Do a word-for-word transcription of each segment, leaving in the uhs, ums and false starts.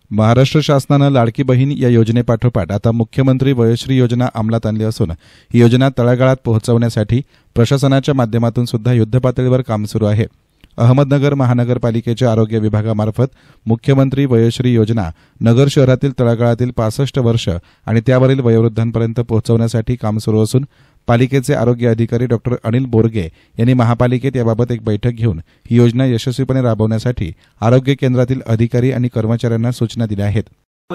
महाराष्ट्र शासनानं लाडकी बहीण या योजनेपाठोपाठ आता मुख्यमंत्री वयश्री योजना अंमलात आणली असून ही योजना तळागाळात पोहोचवण्यासाठी प्रशासनाच्या माध्यमातून सुद्धा युद्धपातळीवर काम सुरू आहे। अहमदनगर महानगरपालिकेच्या आरोग्य विभागामार्फत मुख्यमंत्री वयश्री योजना नगर शहरातील तळागाळातील पासष्ट वर्ष आणि त्यावरील वयोवृद्धांपर्यंत पोहोचवण्यासाठी काम सुरू असून पालिकेचे आरोग्य अधिकारी डॉक्टर अनिल बोरगे यांनी महापालिकेत याबाबत एक बैठक घेऊन ही योजना यशस्वीपणे राबवण्यासाठी आरोग्य केंद्रातील अधिकारी आणि कर्मचाऱ्यांना सूचना दिल्या आहेत।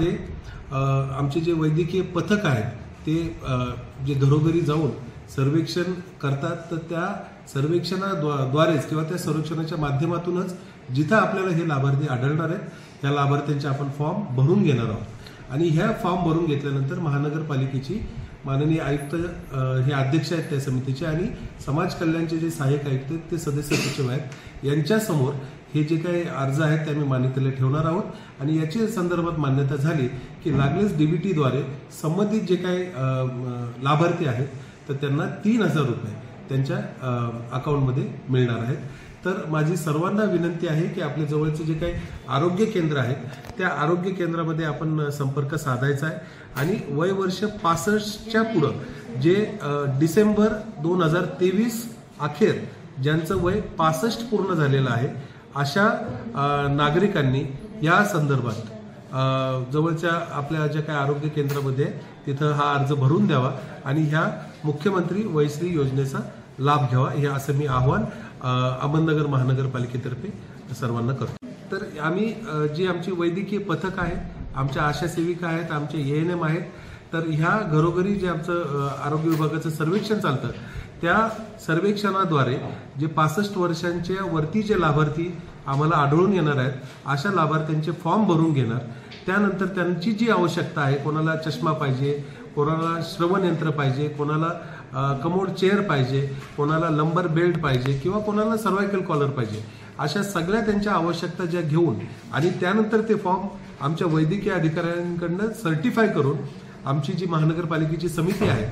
आमचे जे वैद्यकीय पथक आहेत ते जे घरोघरी जाऊन सर्वेक्षण करतात, तर त्या सर्वेक्षणाद्वारेच किंवा त्या सर्वेक्षणाच्या माध्यमातूनच जिथं आपल्याला हे लाभार्थी आढळणार आहेत त्या लाभार्थ्यांचे आपण फॉर्म भरून घेणार आहोत आणि ह्या फॉर्म भरून घेतल्यानंतर महानगरपालिकेची माननीय आयुक्त हे अध्यक्ष आहेत त्या समितीचे आणि समाज कल्याणचे जे सहाय्यक आयुक्त आहेत ते सदस्य सचिव आहेत यांच्यासमोर हे जे काही अर्ज आहेत ते आम्ही मान्यतेला ठेवणार आहोत आणि याच्या संदर्भात मान्यता झाली की लागलीच डीबीटीद्वारे संबंधित जे काही लाभार्थी आहेत तर त्यांना तीन हजार रुपये त्यांच्या अकाउंटमध्ये मिळणार आहेत। तर माझी सर्वांना विनंती आहे की आपल्या जवळचे जे काही आरोग्य केंद्र आहेत त्या आरोग्य केंद्रामध्ये आपण संपर्क साधायचा आहे आणि वय वर्ष पासष्टच्या पुढं जे डिसेंबर दोन हजार तेवीस अखेर ज्यांचं वय पासष्ट पूर्ण झालेलं आहे अशा नागरिकांनी या संदर्भात जवळच्या आपल्या ज्या काही आरोग्य केंद्रामध्ये तिथं हा अर्ज भरून द्यावा आणि ह्या मुख्यमंत्री वयश्री योजनेचा लाभ घ्यावा हे असं मी आव्हान अहमदनगर महानगरपालिकेतर्फे सर्वांना करतो। तर आम्ही जी आमची वैद्यकीय पथक आहे, आमच्या आशा सेविका आहेत, आमचे ए एन एम आहेत, तर ह्या घरोघरी जे आमचं आरोग्य विभागाचं सर्वेक्षण चालतं त्या सर्वेक्षणाद्वारे जे पासष्ट वर्षांच्या वरती जे लाभार्थी आम्हाला आढळून येणार आहेत अशा लाभार्थ्यांचे फॉर्म भरून घेणार। त्यानंतर त्यांची जी आवश्यकता आहे, कोणाला चष्मा पाहिजे, कोणाला श्रवण यंत्र पाहिजे, कोणाला कमोड चेअर पाहिजे, कोणाला लंबर बेल्ट पाहिजे किंवा कोणाला सर्वायकल कॉलर पाहिजे, अशा सगळ्या त्यांच्या आवश्यकता ज्या घेऊन आणि त्यानंतर ते फॉर्म आमच्या वैद्यकीय अधिकाऱ्यांकडून सर्टिफाय करून आमची जी महानगरपालिकेची समिती आहे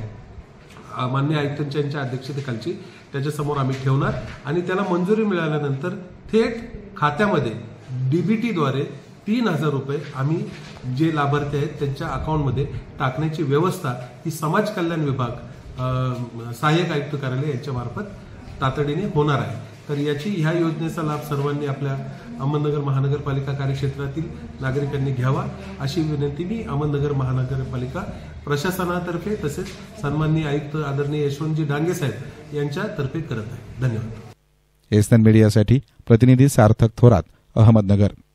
मान्य आयुक्तांच्या अध्यक्षतेखालची त्याच्यासमोर आम्ही ठेवणार आणि त्याला मंजुरी मिळाल्यानंतर थेट खात्यामध्ये डीबीटीद्वारे तीन हजार रुपये आम्ही जे लाभार्थी आहेत त्यांच्या अकाउंटमध्ये टाकण्याची व्यवस्था ही समाज कल्याण विभाग सहाय्यक आयुक्त कार्यालय यांच्या मार्फत तातडीने होणार आहे। तर याची ह्या योजनेचा लाभ सर्वांनी आपल्या अहमदनगर महानगरपालिका कार्यक्षेत्रातील नागरिकांनी घ्यावा अशी विनंती मी अहमदनगर महानगरपालिका प्रशासनातर्फे तसेच सन्माननीय आयुक्त आदरणीय यशवंतजी डांगे साहेब यांच्यातर्फे करत आहे। धन्यवाद। एसएन मीडियासाठी प्रतिनिधी सार्थक थोरात, अहमदनगर।